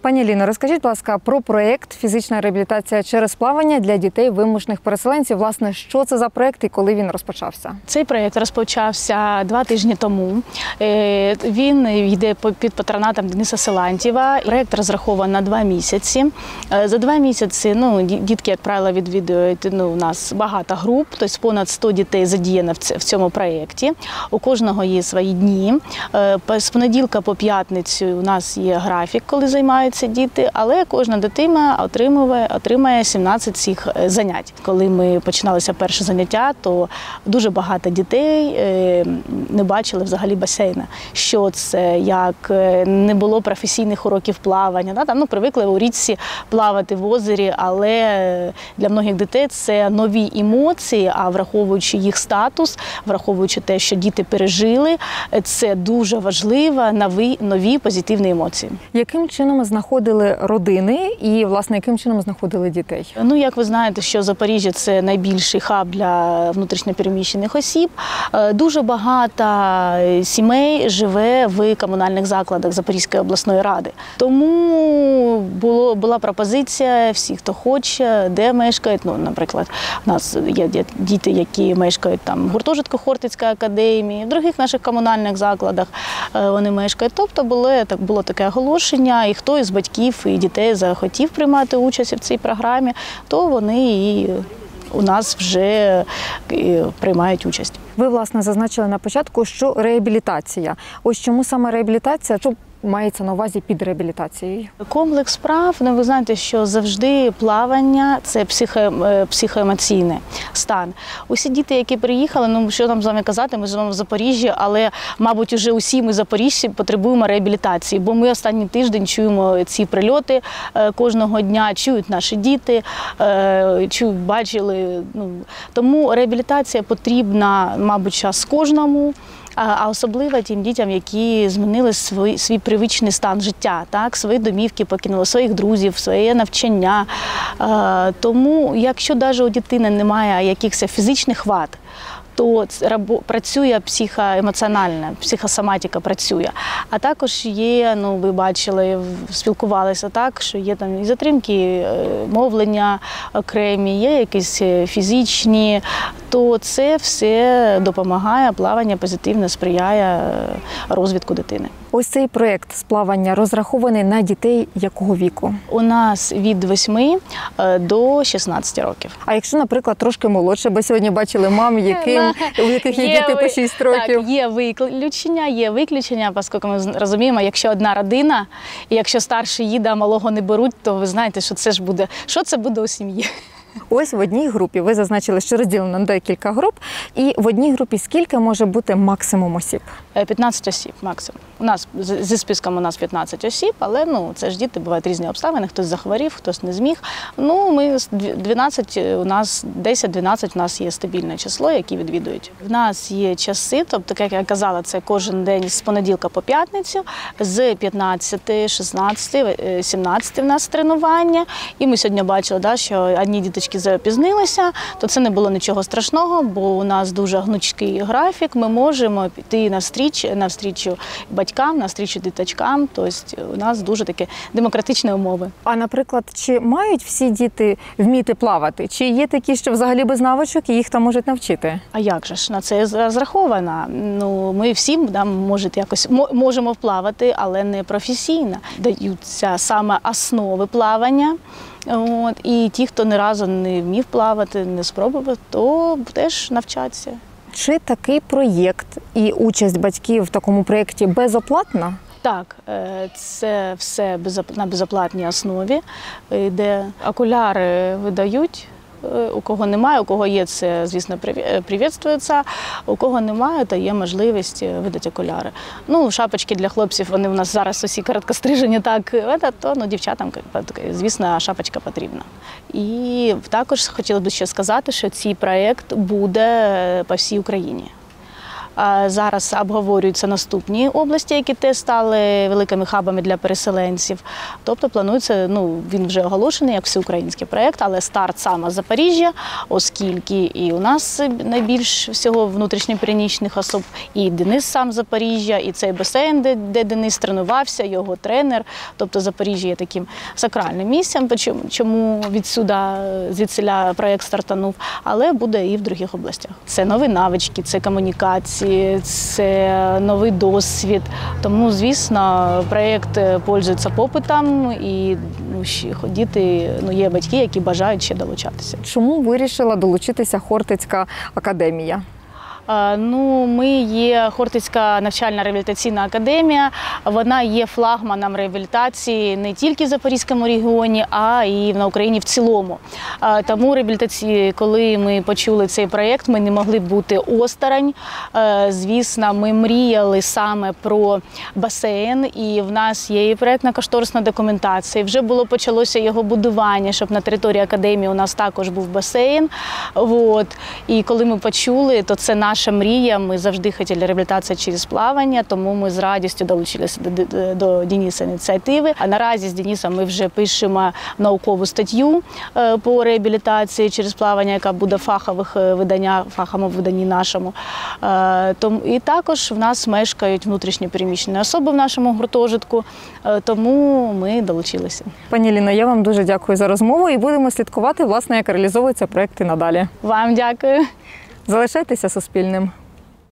Пані Аліно, розкажіть, будь ласка, про проєкт «Фізична реабілітація через плавання для дітей вимушених переселенців». Власне, що це за проєкт і коли він розпочався? Цей проєкт розпочався 2 тижні тому. Він йде під патронатом Дениса Силантьєва. Проєкт розрахований на 2 місяці. За 2 місяці дітки, як правило, відвідують у нас багато груп, тобто понад 100 дітей задіяно в цьому проєкті. У кожного є свої дні. З понеділка по п'ятницю у нас є графік, коли займаються діти, але кожна дитина отримає 17 цих занять. Коли ми починалися перше заняття, то дуже багато дітей не бачили взагалі басейна. Що це, як не було професійних уроків плавання. Там привикли у річці плавати в озері, але для многих дітей це нові емоції, а враховуючи їх статус, враховуючи те, що діти пережили, це дуже важливо, нові позитивні емоції. Яким чином знаходили родини і, власне, яким чином знаходили дітей? Як ви знаєте, що Запоріжжя – це найбільший хаб для внутрішньопереміщених осіб. Дуже багато сімей живе в комунальних закладах Запорізької обласної ради. Тому була пропозиція всіх, хто хоче, де мешкають. Наприклад, у нас є діти, які мешкають там в гуртожитку Хортицької академії, в інших наших комунальних закладах вони мешкають. Тобто було таке оголошення, і хто із батьків і дітей захотів приймати участь в цій програмі, то вони і у нас вже приймають участь. Ви, власне, зазначили на початку, що реабілітація. Ось чому саме реабілітація? Що мається на увазі під реабілітацією? Комплекс справ, ви знаєте, що завжди плавання – це психоемоційний стан. Усі діти, які приїхали, що нам з вами казати, ми живемо в Запоріжжі, але, мабуть, уже усі ми запоріжці потребуємо реабілітації, бо ми останній тиждень чуємо ці прильоти кожного дня, чують наші діти, бачили. Тому реабілітація потрібна, мабуть, час кожному. А особливо тим дітям, які змінили свій привичний стан життя, свої домівки покинули, своїх друзів, своє навчання. Тому, якщо навіть у дитини немає якихось фізичних вад, то працює психоемоціональна, психосоматика працює. А також є, ви бачили, спілкувалися так, що є там і затримки мовлення окремі, є якісь фізичні, то це все допомагає, плавання позитивно сприяє розвитку дитини. Ось цей проєкт з плавання розрахований на дітей якого віку? У нас від 8 до 16 років. А якщо, наприклад, трошки молодше, бо сьогодні бачили мам, у яких є діти по 6 років? Так, є виключення, оскільки ми розуміємо, якщо одна родина, і якщо старший їде, а малого не беруть, то ви знаєте, що це буде у сім'ї. Ось в одній групі, ви зазначили, що розділено на декілька груп, і в одній групі скільки може бути максимум осіб? 15 осіб максимум. У нас зі списком 15 осіб, але це ж діти, бувають різні обставини, хтось захворів, хтось не зміг. Ми 12, у нас 10-12 у нас є стабільне число, які відвідують. В нас є часи, тобто, як я казала, це кожен день з понеділка по п'ятницю, з 15, 16, 17 у нас тренування. І ми сьогодні бачили, що одні діточки запізнилися, то це не було нічого страшного, бо у нас дуже гнучкий графік, ми можемо піти навстрічу батькам, навстрічу діточкам, тобто у нас дуже такі демократичні умови. А, наприклад, чи мають всі діти вміти плавати? Чи є такі, що взагалі без навичок і їх там можуть навчити? А як же ж, на це розраховано. Ми всі можемо вплавати, але не професійно. Даються саме основи плавання. І ті, хто ні разу не вмів плавати, не спробував, то теж навчаться. Чи такий проєкт і участь батьків в такому проєкті безоплатна? Так, це все на безоплатній основі, де окуляри видають. У кого немає, у кого є, це, звісно, привітствується, у кого немає, то є можливість видати окуляри. Шапочки для хлопців, вони у нас зараз усі короткострижені, то дівчатам, звісно, шапочка потрібна. І також хотіла б ще сказати, що цей проєкт буде по всій Україні. Зараз обговорюються наступні області, які теж стали великими хабами для переселенців. Тобто планується, він вже оголошений як всеукраїнський проєкт, але старт саме з Запоріжжя, оскільки і у нас найбільш всього внутрішньопереміщених осіб, і Денис сам з Запоріжжя, і цей басейн, де Денис тренувався, його тренер. Тобто Запоріжжя є таким сакральним місцем, чому звідсіля проєкт стартанув, але буде і в інших областях. Це нові навички, це комунікації, це новий досвід. Тому, звісно, проєкт пользується попитом і діти, є батьки, які бажають ще долучатися. Чому вирішила долучитися Хортицька академія? Ми є Хортицька навчально-реабілітаційна академія. Вона є флагманом реабілітації не тільки в Запорізькому регіоні, а й на Україні в цілому. Тому коли ми почули цей проєкт, ми не могли бути осторонь. Звісно, ми мріяли саме про басейн, і в нас є і проєктно-кошторисна документація. Вже почалося його будування, щоб на території академії у нас також був басейн. І коли ми почули, то це наша мрія, ми завжди хотіли реабілітацію через плавання, тому ми з радістю долучилися до Дениса ініціативи. А наразі з Денисом ми вже пишемо наукову статтю по реабілітації через плавання, яка буде в фаховому виданні нашому. І також в нас мешкають внутрішньо переміщені особи в нашому гуртожитку, тому ми долучилися. Пані Ліно, я вам дуже дякую за розмову і будемо слідкувати, власне, як реалізовуються проекти надалі. Вам дякую. Залишайтеся Суспільним.